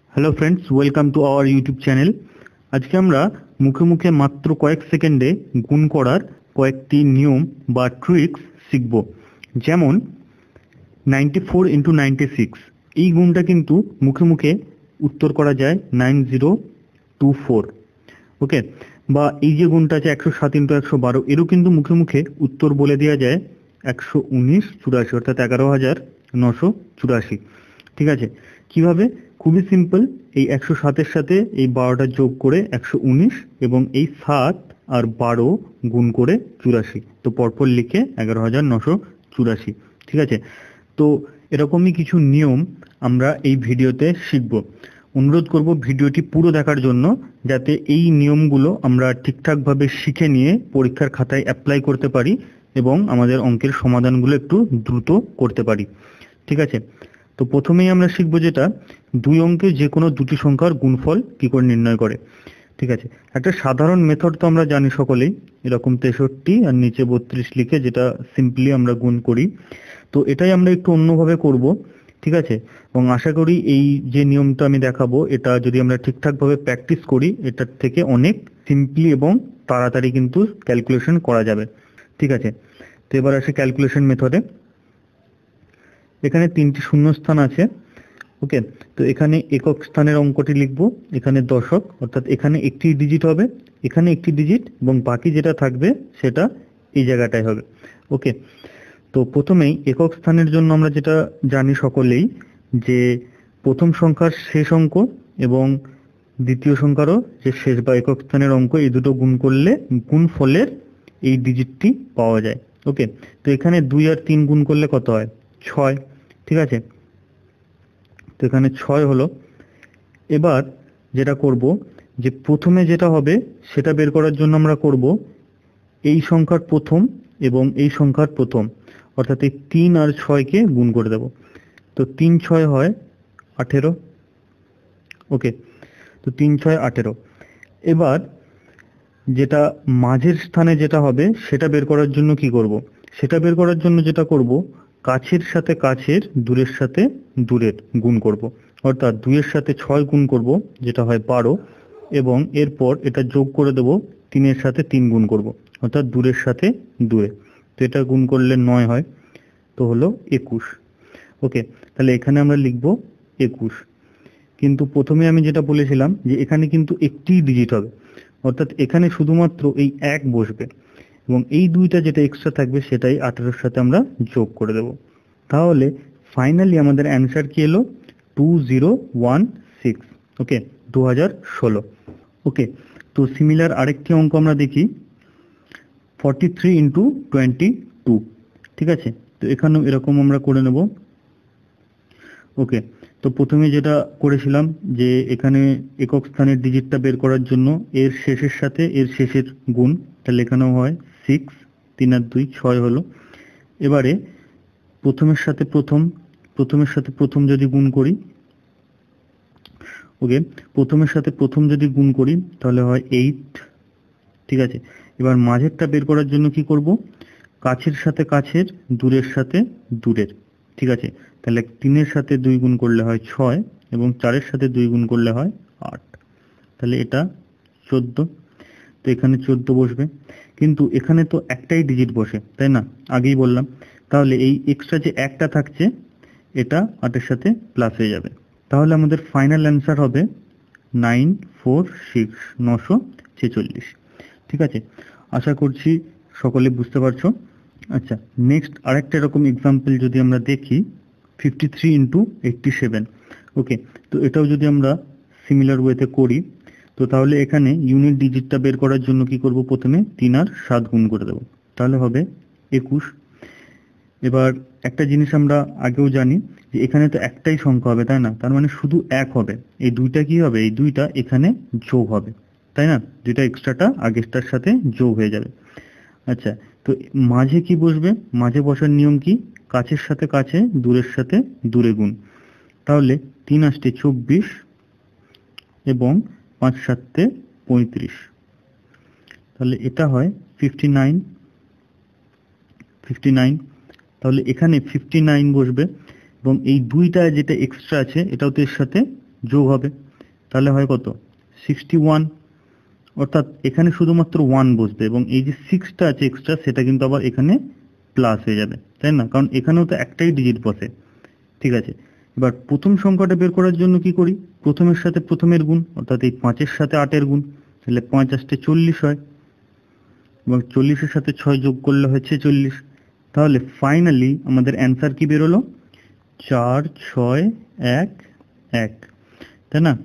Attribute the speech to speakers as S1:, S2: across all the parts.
S1: Hello friends, welcome to our YouTube channel. আজকে আমরা মুখে মুখে মাত্র কয়েক সেকেন্ডে গুণ করার কয়েকটি নিয়ম বা ট্রিক্স শিখব। যেমন 94 × 96, এই গুণটা কিন্তু মুখে মুখে উত্তর করা যায় 9024। ওকে, বা এই যে গুণটা আছে 107 × 112, এরও কিন্তু মুখে মুখে উত্তর বলে দেওয়া যায় 11984, অর্থাৎ 11984। ঠিক আছে, কিভাবে? খুবই সিম্পল। এই 107-এর সাথে এই 12টা যোগ করে 119, এবং এই 7 আর 12 গুণ করে 84, তো পরপর লিখে 11984। ঠিক আছে, তো এরকমই কিছু নিয়ম আমরা এই ভিডিওতে শিখব। অনুরোধ করব ভিডিওটি পুরো দেখার জন্য, যাতে এই নিয়মগুলো আমরা ঠিকঠাকভাবে শিখে নিয়ে পরীক্ষার খাতায় অ্যাপ্লাই করতে পারি এবং আমাদের অঙ্কের সমাধানগুলো একটু দ্রুত করতে পারি। ঠিক আছে, তো প্রথমেই আমরা শিখব যেটা, দুই অঙ্কে যে কোনো দুটি সংখ্যার গুণফল কি করে নির্ণয় করে। ঠিক আছে, একটা সাধারণ মেথড তো আমরা জানি সকলেই, এরকম 63 আর নিচে 32 লিখে যেটা সিম্পলি আমরা গুণ করি। তো এটাই আমরা একটু অন্যভাবে করব। ঠিক আছে, এবং আশা করি এই যে নিয়মটা আমি দেখাবো, এটা যদি আমরা ঠিকঠাকভাবে প্র্যাকটিস করি, এটার থেকে অনেক সিম্পলি এবং তাড়াতাড়ি কিন্তু ক্যালকুলেশন করা যাবে। ঠিক আছে, তো এবার আসে ক্যালকুলেশন মেথডে। এখানে 3টি শূন্যস্থান আছে। ওকে, তো এখানে একক স্থানের অঙ্কটি লিখব, এখানে দশক, অর্থাৎ এখানে একটি ডিজিট হবে, এখানে একটি ডিজিট, এবং বাকি যেটা থাকবে সেটা এই জায়গাটায় হবে। ওকে, তো প্রথমেই একক স্থানের জন্য আমরা যেটা জানি সকলেই, যে প্রথম সংখ্যার শেষ অঙ্ক এবং দ্বিতীয় সংখ্যারও যে শেষ বা একক স্থানের অঙ্ক, এই দুটো গুণ করলে গুণফলের এই ডিজিটটি পাওয়া যায়। ওকে, তো এখানে 2 আর 3 গুণ করলে কত হয়? 6। ঠিক আছে, তো এখানে 6 হলো। এবার যেটা করব, যে প্রথমে যেটা হবে সেটা বের করার জন্য আমরা করব এই সংখ্যার প্রথম এবং এই সংখ্যার প্রথম, অর্থাৎ এই 3 আর 6-কে গুণ করে দেব। তো 3 6 হয় 18। ওকে, তো 3 6 18। এবার যেটা মাঝের স্থানে যেটা হবে সেটা বের করার জন্য কি করব, সেটা বের করার জন্য যেটা করব, কাছের সাথে কাছের, দূরের সাথে দূরের গুণ করব। অর্থাৎ 2 এর সাথে 6 গুণ করব, যেটা হয় 12, এবং এরপর এটা যোগ করে দেব 3 এর সাথে 3 গুণ করব, অর্থাৎ দূরের সাথে দূরে। তো এটা গুণ করলে 9 হয়, তো হলো 21। ওকে, তাহলে এখানে আমরা লিখব 21। কিন্তু প্রথমে আমি যেটা বলেছিলাম যে এখানে কিন্তু একটি ডিজিট হবে, অর্থাৎ এখানে শুধুমাত্র এই 1 বসবে, এবং এই 2টা যেটা এক্সট্রা থাকবে সেটাই 18-এর সাথে আমরা যোগ করে দেব। তাহলে ফাইনালি আমাদের অ্যান্সার কি এলো? 2016। ওকে, 2016। ওকে, তো সিমিলার আরেকটি অঙ্ক আমরা দেখি, 43 × 22। ঠিক আছে, তো এখানেও এরকম আমরা করে নেব। ওকে, তো প্রথমে যেটা করেছিলাম, যে এখানে একক স্থানের ডিজিটটা বের করার জন্য এর শেষের সাথে এর শেষের গুণ, তাহলে এখানেও হয় 6, 3 আর 2 6 হলো। এবারে প্রথমের সাথে প্রথম যদি গুণ করি, ওকে, প্রথমের সাথে প্রথম যদি গুণ করি তাহলে হয় 8। ঠিক আছে, এবার মাঝেরটা বের করার জন্য কি করব, কাছের সাথে কাছের, দূরের সাথে দূরের। ঠিক আছে, তাহলে 3-এর সাথে 2 গুণ করলে হয় 6, এবং 4-এর সাথে 2 গুণ করলে হয় 8, তাহলে এটা 14। তো এখানে 14 বসবে, কিন্তু এখানে তো একটাই ডিজিট বসে, তাই না? আগেই বললাম। তাহলে এই এক্সট্রা যে একটা থাকছে, এটা 8-এর সাথে প্লাস হয়ে যাবে। তাহলে আমাদের ফাইনাল অ্যান্সার হবে 946, 946। ঠিক আছে, আশা করছি সকলে বুঝতে পারছো। আচ্ছা, নেক্সট আরেকটা এরকম এক্সাম্পল যদি আমরা দেখি, 53 × 87। ওকে, তো এটাও যদি আমরা সিমিলার ওয়েতে করি, তো তাহলে এখানে ইউনিট ডিজিটটা বের করার জন্য কি করব, প্রথমে 3 আর 7 গুণ করে দেব, তাহলে হবে 21। এবার একটা জিনিস আমরা আগেও জানি, যে এখানে তো একটাই সংখ্যা হবে, তাই না? তার মানে শুধু 1 হবে। এই 2টা কি হবে, এই 2টা এখানে যোগ হবে, তাই না? 2টা এক্সট্রাটা আগেরটার সাথে যোগ হয়ে যাবে। আচ্ছা, তো মাঝে কি বসবে? মাঝে বসার নিয়ম কি? কাছের সাথে কাছে, দূরের সাথে দূরে গুণ। তাহলে 3 আসতে 24, এবং 5 7 35, তাহলে এটা হয় 59। 59, তাহলে এখানে 59 বসবে, এবং এই 2টা যেটা এক্সট্রা আছে এটাও তো এর সাথে যোগ হবে, তাহলে হয় কত 61। অর্থাৎ এখানে শুধুমাত্র 1 বসবে এবং এই যে 6টা আছে এক্সট্রা সেটা কিন্তু আবার এখানে প্লাস হয়ে যাবে, তাই না? কারণ এখানেও তো একটাই ডিজিট বসে। ঠিক আছে, এবার প্রথম সংখ্যাটা বের করার জন্য কি করি, প্রথমের সাথে প্রথমের গুণ, অর্থাৎ এই 5-এর সাথে 8-এর গুণ, তাহলে 5 আসতে 40 হয় এবং 40-এর সাথে 6 যোগ করলে হয় 46। তাহলে ফাইনালি আমাদের অ্যান্সার কি বেরোলো, 4611, তাই না?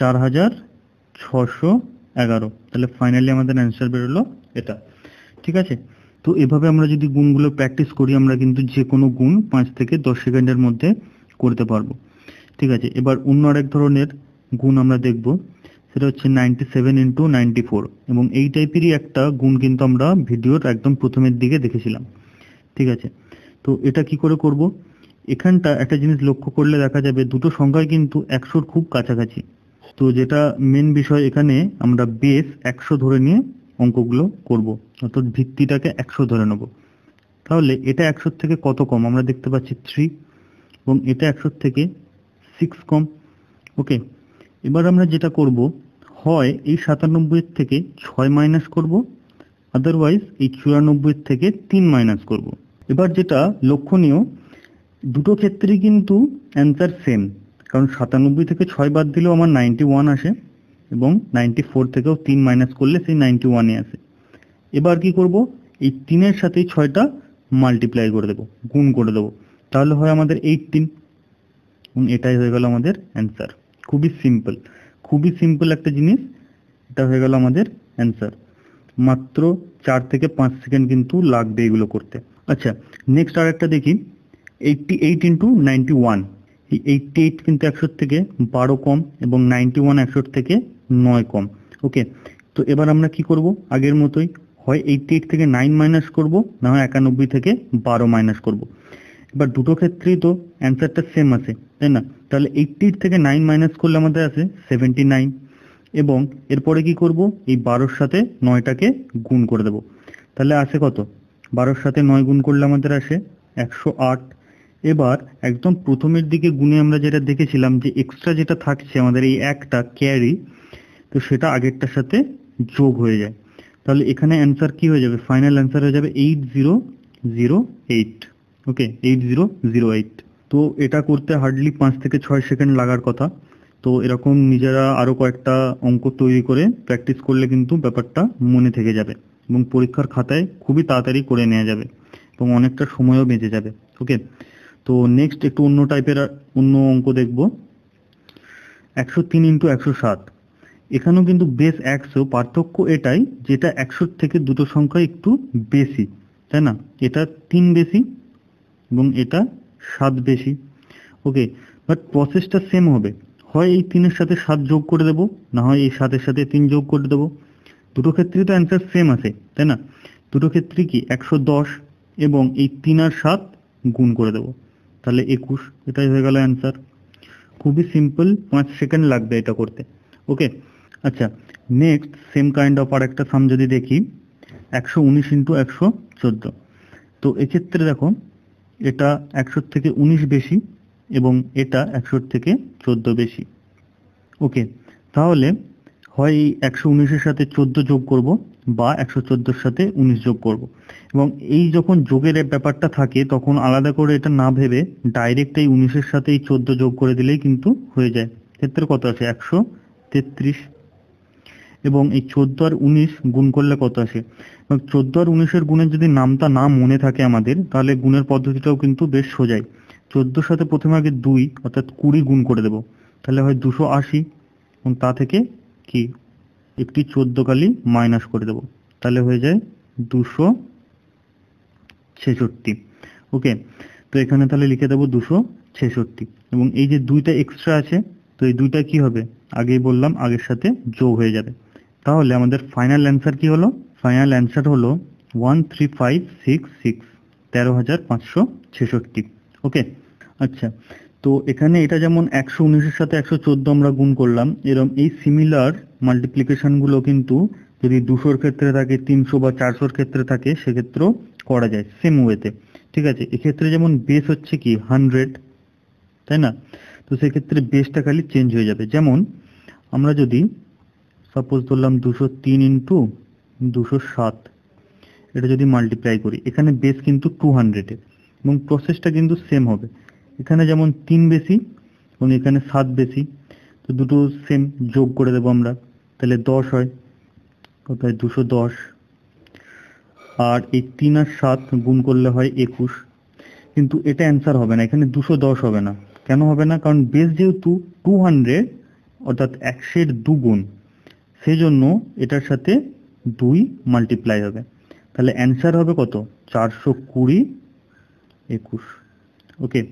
S1: 4611। তাহলে ফাইনালি আমাদের অ্যান্সার বেরোলো এটা। ঠিক আছে, তো এভাবে আমরা যদি গুণগুলো প্র্যাকটিস করি আমরা কিন্তু যে কোনো গুণ 5 থেকে 10 সেকেন্ডের মধ্যে করতে পারবো। ঠিক আছে, এবার অন্য আরেক ধরনের গুণ আমরা দেখব, সেটা হচ্ছে 97 ইন্টু 94 এবং এই টাইপেরই একটা গুণ কিন্তু আমরা ভিডিওর একদম প্রথমের দিকে দেখেছিলাম। ঠিক আছে, তো এটা কি করে করব, এখানটা একটা জিনিস লক্ষ্য করলে দেখা যাবে দুটো সংখ্যাই কিন্তু 100-র খুব কাছাকাছি। তো যেটা মেন বিষয়, এখানে আমরা বেস 100 ধরে নিয়ে অঙ্কগুলো করব, অর্থাৎ ভিত্তিটাকে 100 ধরে নেব। তাহলে এটা 100 থেকে কত কম, আমরা দেখতে পাচ্ছি 3 এবং এটা 100 থেকে 6 কম। ওকে, এবার আমরা যেটা করব, হয় এই 97 থেকে 6 মাইনাস করব, আদারওয়াইজ এই 94 থেকে 3 মাইনাস করব। এবার যেটা লক্ষণীয়, দুটো ক্ষেত্রেই কিন্তু অ্যান্সার সেম, কারণ 97 থেকে 6 বাদ দিলেও আমার 91 আসে এবং 94 থেকেও 3 মাইনাস করলে সেই 91-এ আসে। এবার কি করব, এই 3-এর সাথে 6টা মাল্টিপ্লাই করে দেব, গুণ করে দেব, তাহলে হয় আমাদের 18 এবং এটাই হয়ে গেল আমাদের অ্যান্সার। খুবই সিম্পল, খুবই সিম্পল একটা জিনিস, এটা হয়ে গেল আমাদের অ্যান্সার। মাত্র 4 থেকে 5 সেকেন্ড কিন্তু লাগবে এগুলো করতে। আচ্ছা, নেক্সট আরেকটা দেখি, 88 ইন্টু 91। এই 88 কিন্তু 100 থেকে 12 কম এবং 91 100 থেকে 9 কম। ওকে, তো এবার আমরা কি করব, আগের মতোই হয় 88 থেকে 9 মাইনাস করব, না হয় 91 থেকে 12 মাইনাস করব। এবার দুটো ক্ষেত্রেই তো অ্যান্সারটা সেম আছে, তাই না? তাহলে 88 থেকে 9 মাইনাস করলে আমাদের আসে 79 এবং এরপরে কি করব, এই 12-র সাথে 9টাকে গুণ করে দেব, তাহলে আসে কত, 12-র সাথে 9 গুণ করলে আমাদের আসে 108। এবার একদম প্রথমের দিকে গুণে আমরা যেটা দেখেছিলাম যে এক্সট্রা যেটা থাকছে আমাদের এই একটা ক্যারি, তো সেটা আগেরটার সাথে যোগ হয়ে যায়। তাহলে এখানে অ্যান্সার কি হয়ে যাবে, ফাইনাল অ্যান্সার হয়ে যাবে 8008। ওকে, 8008। তো এটা করতে হার্ডলি 5 থেকে 6 সেকেন্ড লাগার কথা। তো এরকম নিজেরা আরো কয়েকটা অঙ্ক তৈরি করে প্র্যাকটিস করলে কিন্তু ব্যাপারটা মনে থেকে যাবে এবং পরীক্ষার খাতায় খুবই তাড়াতাড়ি করে নেওয়া যাবে এবং অনেকটা সময়ও বেঁচে যাবে। ওকে, তো নেক্সট একটু অন্য টাইপের অন্য অঙ্ক দেখব, 103 ইন্টু 107। এখানেও কিন্তু বেস 100, পার্থক্য এটাই যেটা 100 থেকে দুটো সংখ্যা একটু বেশি, তাই না? এটা 3 বেশি এবং এটা 7 বেশি। ওকে, বাট প্রসেসটা সেম হবে, হয় এই 3-এর সাথে 7 যোগ করে দেব, না হয় এই 7-এর সাথে 3 যোগ করে দেব। দুটো ক্ষেত্রেই তো অ্যান্সার সেম আছে, তাই না? দুটো ক্ষেত্রে কি 110 এবং এই 3 আর 7 গুণ করে দেব, তাহলে 21। এটাই হয়ে গেল অ্যান্সার। খুবই সিম্পল, 5 সেকেন্ড লাগবে এটা করতে। ওকে, আচ্ছা, নেক্সট সেম কাইন্ড অফ আর একটা সাম যদি দেখি, 119 ইন্টু 114। তো এক্ষেত্রে দেখো, এটা 100 থেকে 19 বেশি এবং এটা 100 থেকে 14 বেশি। ওকে, তাহলে হয় এই 119-এর সাথে 14 যোগ করব বা 114-এর সাথে 19 যোগ করব। এবং এই যখন যোগের ব্যাপারটা থাকে তখন আলাদা করে এটা না ভেবে ডাইরেক্ট এই 19-এর সাথে এই 14 যোগ করে দিলেই কিন্তু হয়ে যায়। ক্ষেত্রে কত আসে, 133। এবং এই 14 আর 19 গুণ করলে কত আসে, এবং 14 আর 19-এর গুণের যদি নামটা না মনে থাকে আমাদের, তাহলে গুণের পদ্ধতিটাও কিন্তু বেশ সোজাই। 14-র সাথে প্রথমে আগে 2 অর্থাৎ 20 গুণ করে দেব, তাহলে হয় 280 এবং তা থেকে কি একটি 14 কালি মাইনাস করে দেব, তাহলে হয়ে যায় 266। ওকে, তো এখানে তাহলে লিখে দেবো 266 এবং এই যে 2টা এক্সট্রা আছে, তো এই 2টা কি হবে, আগেই বললাম আগের সাথে যোগ হয়ে যাবে। তাহলে আমাদের ফাইনাল অ্যান্সার কি হলো, ফাইনাল অ্যান্সার হলো 13566, 13566। ওকে, আচ্ছা, তো এখানে এটা যেমন 119-এর সাথে 114 আমরা গুণ করলাম, এরকম এই সিমিলার মাল্টিপ্লিকেশনগুলো কিন্তু যদি 200-র ক্ষেত্রে থাকে, 300 বা 400-র ক্ষেত্রে থাকে, সেক্ষেত্রেও করা যায় সেম ওয়েতে। ঠিক আছে, এক্ষেত্রে যেমন বেস হচ্ছে কি 100, তাই না? তো তো সেক্ষেত্রে বেসটা খালি চেঞ্জ হয়ে যাবে। যেমন আমরা যদি সাপোজ ধরলাম 203 ইন্টু 207, এটা যদি মাল্টিপ্লাই করি, এখানে বেস কিন্তু 200 এবং প্রসেসটা কিন্তু সেম হবে। এখানে যেমন 3 বেশি এবং এখানে 7 বেশি, তো দুটো সেম যোগ করে দেবো আমরা, তাহলে 10 হয়, কোথায় 210। আর এই 3 আর 7 গুণ করলে হয় 21। কিন্তু এটা অ্যান্সার হবে না, এখানে 210 হবে না। কেন হবে না? কারণ বেস যেহেতু 200 অর্থাৎ 100 2 সেই জন্য এটার সাথে 2 মাল্টিপ্লাই হবে। তাহলে অ্যান্সার হবে কত? 420 21। ওকে,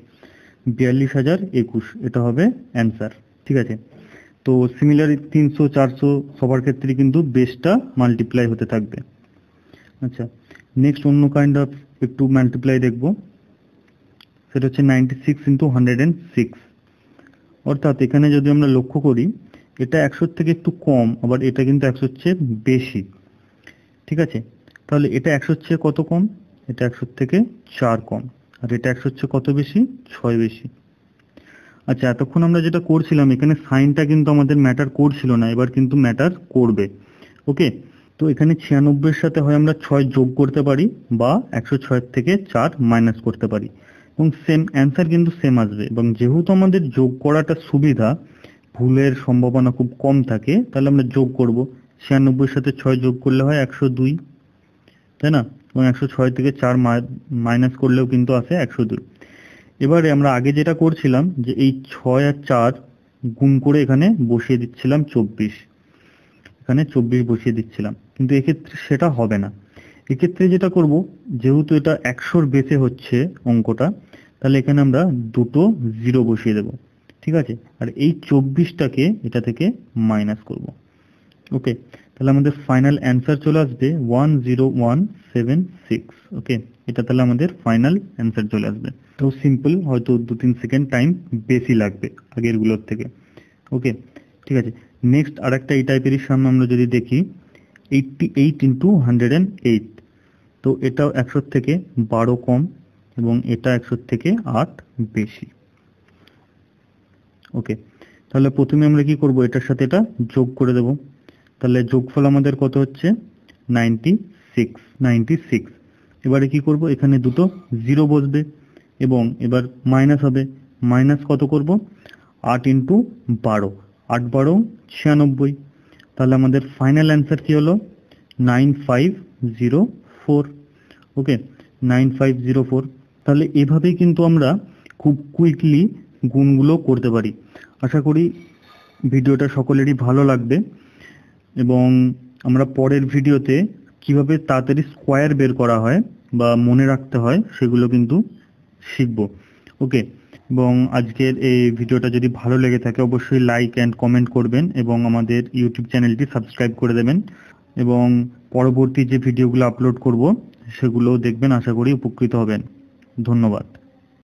S1: 42,021 এটা হবে অ্যান্সার। ঠিক আছে, তো সিমিলারলি 300 400 সবার ক্ষেত্রে কিন্তু বেসটা মাল্টিপ্লাই হতে থাকবে। আচ্ছা, নেক্সট অন্য কাইন্ড অফ একটু মাল্টিপ্লাই দেখব, সেটা হচ্ছে 96 ইন্টু 106। অর্থাৎ এখানে যদি আমরা লক্ষ্য করি, এটা 100 থেকে একটু কম, আবার এটা কিন্তু 100 চেয়ে বেশি। ঠিক আছে, তাহলে এটা 100 চেয়ে কত কম? এটা 100 থেকে 4 কম। আর এটা 100 চেয়ে কত বেশি? 6 বেশি। আচ্ছা, এতক্ষণ আমরা যেটা করছিলাম, এখানে সাইনটা কিন্তু আমাদের ম্যাটার করছিল না, এবার কিন্তু ম্যাটার করবে। ওকে, তো এখানে 96 এর সাথে হয় আমরা 6 যোগ করতে পারি বা 106 থেকে 4 মাইনাস করতে পারি এবং সেম অ্যান্সার কিন্তু সেম আসবে। এবং যেহেতু আমাদের যোগ করাটা সুবিধা, ভুলের সম্ভাবনা খুব কম থাকে, তাহলে আমরা যোগ করব। 96 এর সাথে 6 যোগ করলে হয় 102, তাই না? এবং 106 থেকে 4 মাইনাস করলেও কিন্তু আসে 102। এবারে আমরা আগে যেটা করছিলাম, যে এই 6 আর 4 গুণ করে এখানে বসিয়ে দিচ্ছিলাম 24, এখানে 24 বসিয়ে দিচ্ছিলাম, কিন্তু এক্ষেত্রে সেটা হবে না। এক্ষেত্রে যেটা করব, যেহেতু এটা 100-র বেসে হচ্ছে অঙ্কটা, তাহলে এখানে আমরা দুটো 0 বসিয়ে দেব। ঠিক আছে, আর এই 24টাকে এটা থেকে মাইনাস করব। ওকে, তাহলে আমাদের ফাইনাল অ্যান্সার চলে আসবে 10176। ওকে, এটা তাহলে আমাদের ফাইনাল অ্যান্সার চলে আসবে। তো সিম্পল, হয়তো 2-3 সেকেন্ড টাইম বেশি লাগবে আগেরগুলোর থেকে। ওকে, ঠিক আছে। নেক্সট আরেকটা এই টাইপেরই সামনে আমরা যদি দেখি, 88 ইন্টু 108, তো এটাও 100 থেকে 12 কম এবং এটা 100 থেকে 8 বেশি। ওকে, তাহলে প্রথমে আমরা কি করব, এটার সাথে এটা যোগ করে দেব। তাহলে যোগফল আমাদের কত হচ্ছে? 96। এবারে কি করব, এখানে দুটো 0 বসবে এবং এবার মাইনাস হবে। মাইনাস কত করব? 8 ইন্টু 12, 8 12 96। তাহলে আমাদের ফাইনাল অ্যান্সার কি হলো? 9504। ওকে, 9504। তাহলে এভাবেই কিন্তু আমরা খুব কুইকলি গুণগুলো করতে পারি। আশা করি ভিডিওটা সকলেরই ভালো লাগবে এবং আমরা পরের ভিডিওতে কিভাবে তাড়াতাড়ি স্কোয়ার বের করা হয় বা মনে রাখতে হয় সেগুলো কিন্তু শিখব। ওকে, এবং আজকের এই ভিডিওটা যদি ভালো লেগে থাকে অবশ্যই লাইক অ্যান্ড কমেন্ট করবেন এবং আমাদের ইউটিউব চ্যানেলটি সাবস্ক্রাইব করে দেবেন এবং পরবর্তী যে ভিডিওগুলো আপলোড করব সেগুলোও দেখবেন। আশা করি উপকৃত হবেন। ধন্যবাদ।